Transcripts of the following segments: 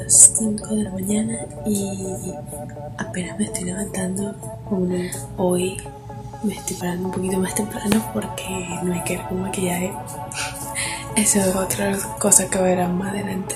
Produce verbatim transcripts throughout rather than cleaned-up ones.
las cinco de la mañana y apenas me estoy levantando. Hoy me estoy parando un poquito más temprano porque no hay que ir con maquillaje. Eso es otra cosa que verán más adelante.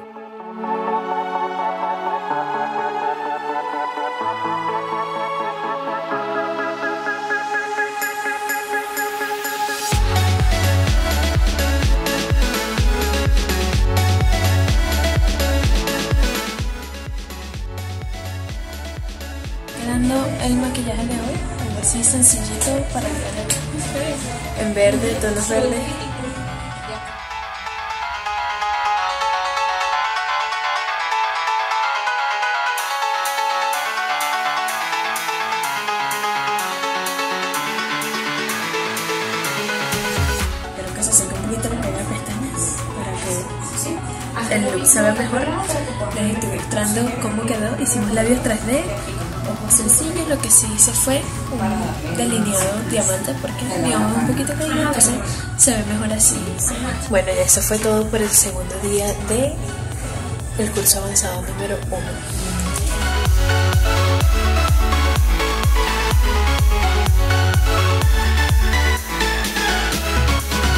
Quedando el maquillaje de hoy, algo así sencillito para ver en verde, tonos verdes. Espero que se seque un poquito la pega de pestañas para que el look se vea mejor. Les estoy mostrando cómo quedó. Hicimos labios tres D. Ojos sencillos, lo que sí hice fue un delineado diamante porque mi ojo es un poquito caído, entonces se ve mejor así. Bueno, y eso fue todo por el segundo día de el curso avanzado número uno.